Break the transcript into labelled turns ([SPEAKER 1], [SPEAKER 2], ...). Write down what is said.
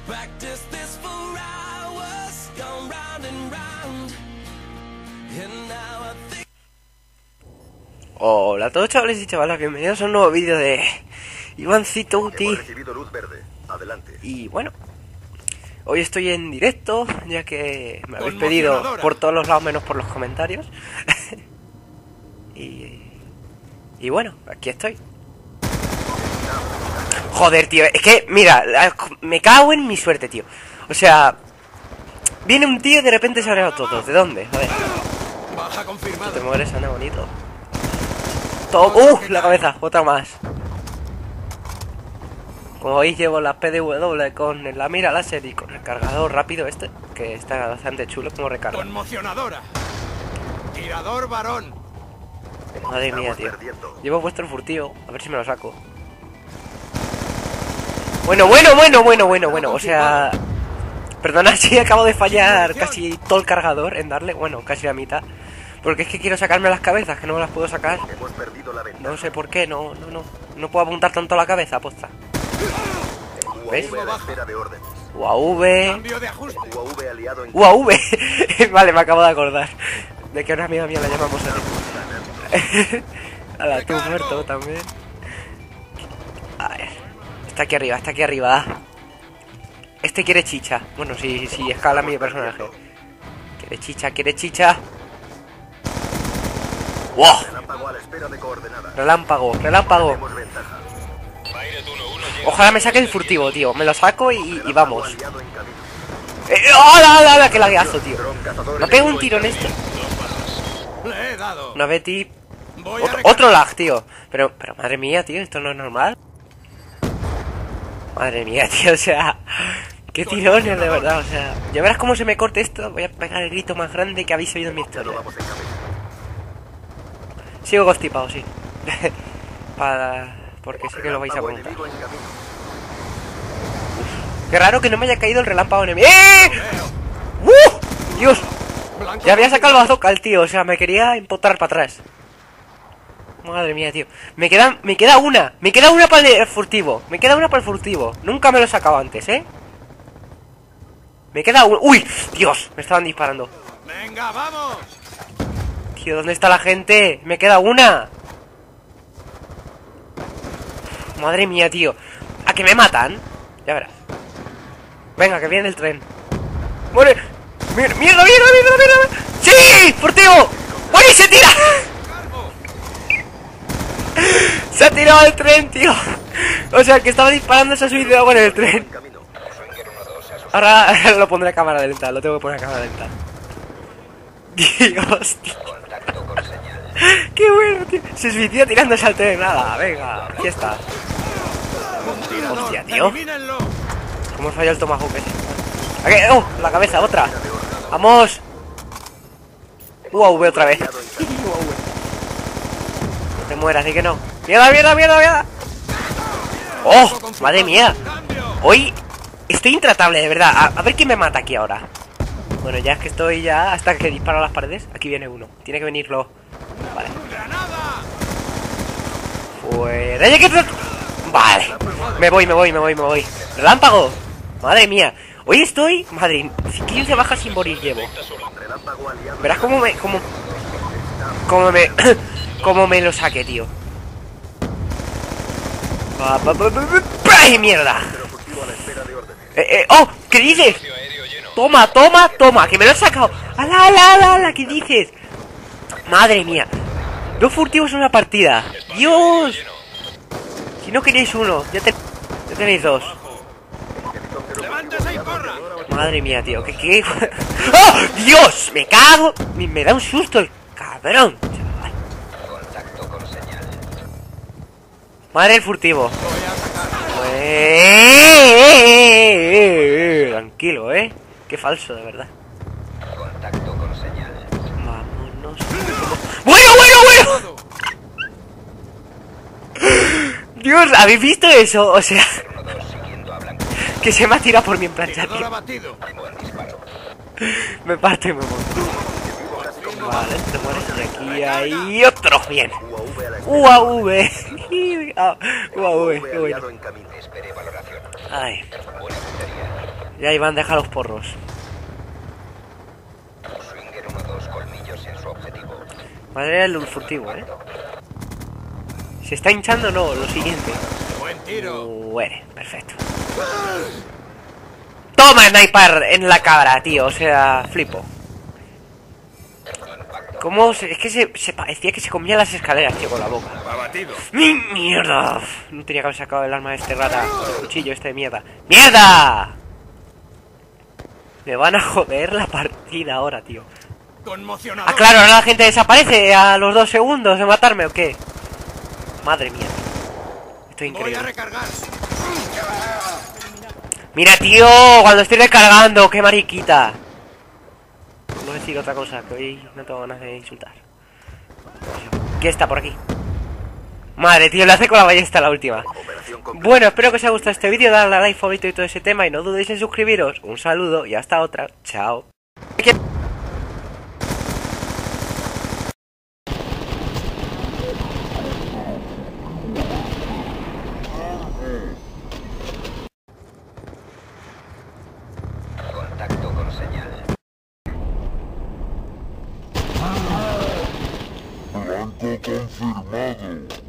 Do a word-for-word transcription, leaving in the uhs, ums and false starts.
[SPEAKER 1] Hola a todos, chavales y chavalas, bienvenidos a un nuevo vídeo de Ivancito Uti. Y bueno, hoy estoy en directo, ya que me habéis pedido por todos los lados menos por los comentarios. y, y bueno, aquí estoy. Joder, tío, es que, mira, me cago en mi suerte, tío. O sea, viene un tío y de repente se abre todos. ¿De dónde? A ver. No te mueres, anda bonito. ¡Uh! La cabeza, otra más. Como veis, llevo la P D W con la mira láser y con el cargador rápido este, que está bastante chulo como recarga.
[SPEAKER 2] Conmocionadora. Tirador varón.
[SPEAKER 1] Madre mía, tío. Llevo vuestro furtivo, a ver si me lo saco. Bueno, bueno, bueno, bueno, bueno, bueno. O sea, perdona si acabo de fallar casi todo el cargador en darle, bueno, casi la mitad. Porque es que quiero sacarme las cabezas, que no me las puedo sacar. No sé por qué, no, no, no. No puedo apuntar tanto la cabeza, aposta. ¿Ves? U A V. U A V. Vale, me acabo de acordar de que a una amiga mía la llamamos así. A la tú muerto también. A ver. Está aquí arriba, está aquí arriba. Este quiere chicha. Bueno, si, si escala mi personaje. Quiere chicha, quiere chicha. ¡Wow! Relámpago, relámpago. Ojalá me saque el furtivo, tío. Me lo saco y, y vamos. ¡Eh! ¡Hola, hola, hola! ¡Qué lagueazo, tío! Me pego un tiro en esto. Una Betty. Otro, otro lag, tío. Pero, pero madre mía, tío, esto no es normal. Madre mía, tío, o sea. Qué tirones, de verdad, o sea. Ya verás cómo se me corte esto. Voy a pegar el grito más grande que habéis oído en mi historia. Sigo constipado, sí. Para... Porque sé que lo vais a preguntar. Uf, qué raro que no me haya caído el relámpago enemigo. ¡Eh! ¡Uh! Dios. Ya había sacado el bazooka al tío. O sea, me quería empotrar para atrás. Madre mía, tío. Me queda, me queda una. Me queda una para el furtivo. Me queda una para el furtivo. Nunca me lo he sacado antes, ¿eh? Me queda una. ¡Uy! Dios, me estaban disparando.
[SPEAKER 2] Venga, vamos.
[SPEAKER 1] Tío, ¿dónde está la gente? Me queda una. Madre mía, tío. ¿A que me matan? Ya verás. Venga, que viene el tren. ¡Muere! ¡Mierda, mierda, mierda, mierda, mierda! ¡Sí! ¡Furtivo! ¡Uy, se tira! Se ha tirado el tren, tío. O sea, el que estaba disparando se ha suicidado con el tren. Ahora, ahora lo pondré a cámara lenta. Lo tengo que poner a cámara lenta. Dios, tío. Qué bueno, tío. Se suicida tirándose al tren. Nada, venga, aquí está. Hostia, tío. ¿Cómo falla el tomahawk ese? ¿A qué? ¡Oh! La cabeza, otra. ¡Vamos! U A V otra vez. No te mueras, ¿sí que no? ¡Mierda, mierda, mierda, mierda! ¡Oh! ¡Madre mía! Hoy estoy intratable, de verdad. A, a ver quién me mata aquí ahora. Bueno, ya es que estoy ya hasta que disparo a las paredes. Aquí viene uno. Tiene que venirlo. Vale. Fuera. ¡Ya que... Vale. Me voy, me voy, me voy, me voy. ¡Relámpago! Madre mía. Hoy estoy... Madre, quince bajas sin morir llevo. Verás cómo me... Cómo... Cómo me... Cómo me lo saqué, tío. ¡Ay, mierda! Eh, eh, ¡Oh! ¿Qué dices? Toma, toma, toma, que me lo he sacado. ¡Ala, ala, ala, ala! ¿Qué dices? Madre mía. Dos furtivos en una partida. ¡Dios! Si no queréis uno, ya, te... ya tenéis dos. Madre mía, tío. ¿Qué, qué... ¡Oh! ¡Dios! Me cago. Me da un susto el cabrón. Madre el furtivo. Eh, tranquilo, eh. Qué falso, de verdad.
[SPEAKER 3] Contacto con señal.
[SPEAKER 1] Vámonos. ¡Bueno, bueno, bueno! Dios, ¿habéis visto eso? O sea, que se me ha tirado por mi plancha, tío. Me parte y me monto. Vale, te mueres de aquí hay otro. Bien. U A V. U A V. Qué bueno. Ay. Ya Iván, deja los porros.
[SPEAKER 3] Swinger uno dos, colmillos en su objetivo.
[SPEAKER 1] Madre el furtivo, eh. ¿Se está hinchando o no? Lo siguiente.
[SPEAKER 2] Buen tiro.
[SPEAKER 1] Bueno, perfecto. Toma, sniper en la cabra, tío. O sea, flipo. ¿Cómo? Se, es que se, se parecía que se comía las escaleras, tío, con la boca.
[SPEAKER 2] Abatido.
[SPEAKER 1] ¡Mi mierda! No tenía que haber sacado el arma de este rata. El cuchillo este de mierda. ¡Mierda! Me van a joder la partida ahora, tío.
[SPEAKER 2] Conmocionador.
[SPEAKER 1] Ah, claro, ahora la gente desaparece a los dos segundos de matarme, ¿o qué? Madre mía. Esto es
[SPEAKER 2] Voy a
[SPEAKER 1] increíble.
[SPEAKER 2] recargar.
[SPEAKER 1] Mira, tío, cuando estoy recargando, qué mariquita. No voy a decir otra cosa, que hoy no tengo ganas de insultar. ¿Qué está por aquí? Madre, tío, le hace con la ballesta la última. Bueno, espero que os haya gustado este vídeo, darle a like, favorito y todo ese tema. Y no dudéis en suscribiros. Un saludo y hasta otra. Chao.
[SPEAKER 3] Contacto con señal.
[SPEAKER 4] Blanco confirmado.